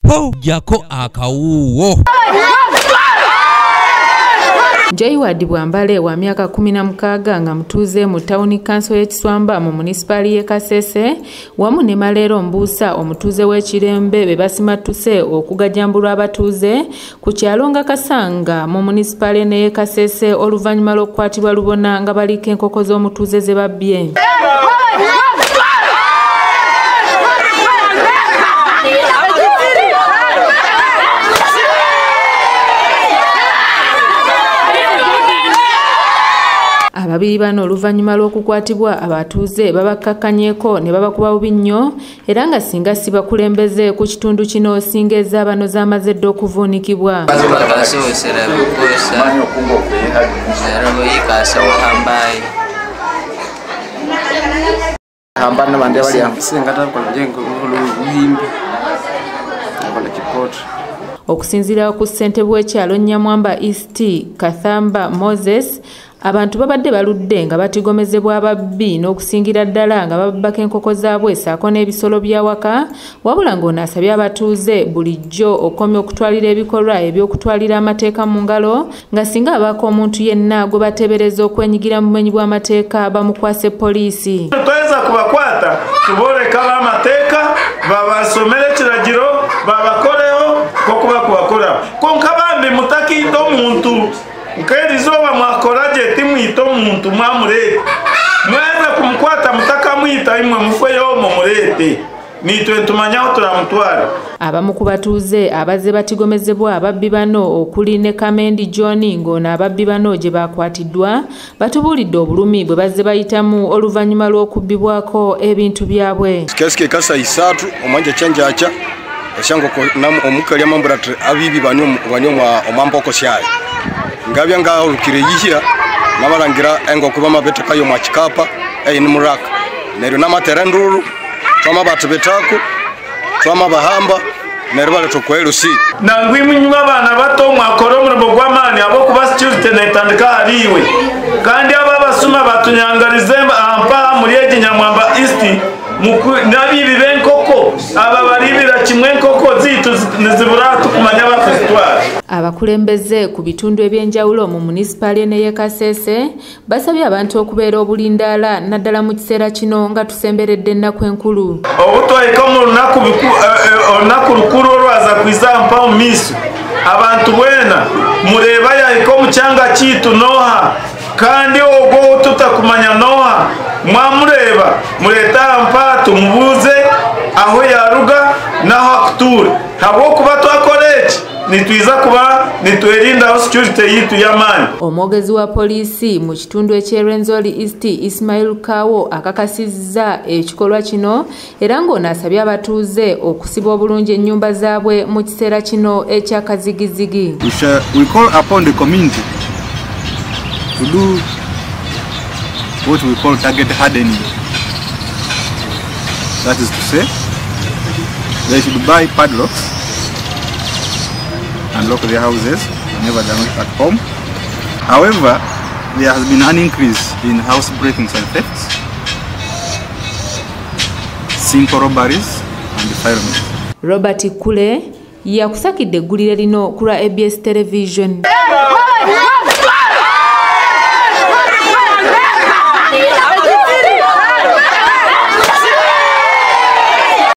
po jako akawuwo. Jaiwadi Bwambale wa miaka 16 nga mutuuze mu Town Council y'Ekiswamba mu municipality y'e Kasese wamu ne Malero Mbuusa omutuuze w'Ekirembe be basimatuse okugajambulwa abatuuze ku kyalo nga Kasanga mu municipality n'e Kasese oluvannyuma lw'okukwatibwa Lubona nga baliko enkoko z'omutuuze ze babbye. Ababiri bano oluvannyuma lw'okukwatibwa abatuuze babakkakkanyeko ne babakuba bubi nnyo era nga singa si bakulembeze ku kitundu kino singa ezaabano zamaze dda okuvuunikibwa. Okusinziira ku ssentebe w'ekyalo Nyamwamba East Kathamba Moses, abantu babadde baludde nga batigomezebwa ababbi n'okusingira ddala nga babbako enkoko zaabwe ssaako n'ebisolo by'awaka, wabula ng'onaasabye abatuuze bulijjo okomya okutwalira ebikolwa eby'okutwalira amateeka mu ngalo nga singa abaako omuntu yenna gwe bateebereza okwenyigira mu bumenyi bw'amateeka bamukwase poliisi. Tuyinza kubakwata tubooleka b'amateeka babasomere ekiragiro babakoleho kokuba kubakola konka bambi mutakiita omuntu nk'erizoba mwakoraje timwita omuntu mwamurete mweza kumukwata mutakamwita imwe mufeyo mumurete nitwe tumanyaho turamutwala. Abamu ku batuuze abazze batigomezebwa ababbi bano okuli ne Kamendi John ng'ono ababbi bano gye bakwatiddwa batubuulidde obulumi bwe bazze bayitamu oluvannyuma lw'okubbibwako ebintu byabwe. Kesike kasa isatu omwanja cyanjacha eshango omukali amambulatre abibi banyo omamboko syaye ngabya nga olukire yihira nabalangira engoko bamabete kayo mwachikapa ni muraka neryo namaterenduru twama batubetako twama bahamba neryo bale tokwelo si nangwimunywa abana bato mwakora omurimo gw'amani abo kuba security netandika hariwe kandi aba basuma batunyangarize ampa muri ege Nyamwamba East nabibi benkoko aba baribira kimwe enkoko zitu nizibura tukumanya bakuzitwala. Abakulembeze ku bitundu ebyenjawulo mu municipality n'e Kasese basabye abantu okubeera obulindaala naddala mu kiseera kino nga tusemberedde ennaku enkulu. Obutwaika mu olunaku lukulu olwaza kwiza mpa mu miiso abantu bwena mureeba yaika omukyanga kiitu noha kandi ogwo tutakumanya noha mwamureba mureeta mpa tumubuuze aho yaruga naho akutuura habw'okuba twakora eki nitwiza kuba nitwerindaho security yitu y'amaani. Omwogezi wa poliisi mu kitundu eky'Erwenzori East Ismail Kawo akakasizza ekikolwa kino era ng'onaasabye abatuuze okusiba obulungi ennyumba zaabwe mu kiseera kino ekyakazigizigi. We call upon the community to do what we call target hardening. That is to say, they should buy padlocks and lock their houses whenever they are not at home. However, there has been an increase in house breakings and thefts, simple robberies and defilement. Robert Kule yakusakidde eggulire lino ku lwa ABS Television.